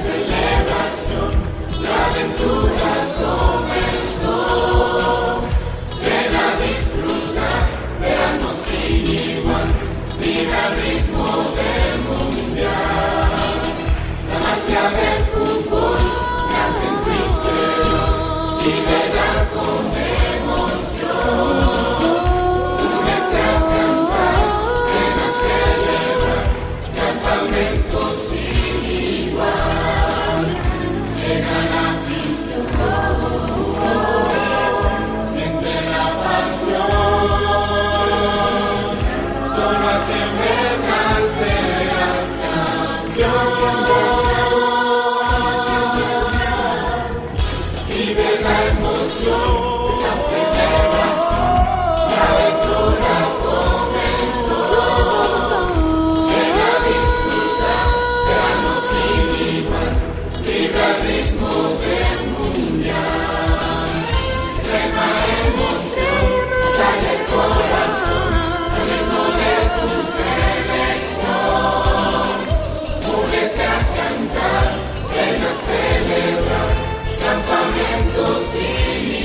celebración, la aventura comenzó. Ven a disfrutar, verano sin igual, vive al ritmo del mundial. La magia del fútbol nace en tu interior, vívela con emoción. Únete a cantar, ven a celebrar, campamentos sin igual. Llega la afición, siente la pasión, solo a quien verdad serás campeón. Vive la emoción, esa celebración, la aventura comenzó. Ven a disfrutar, verano sin igual, vive al ritmo del mundial. Extrema emoción, estalla el corazón, al ritmo de tu selección. Únete a cantar, ven a celebrar, campamentos sin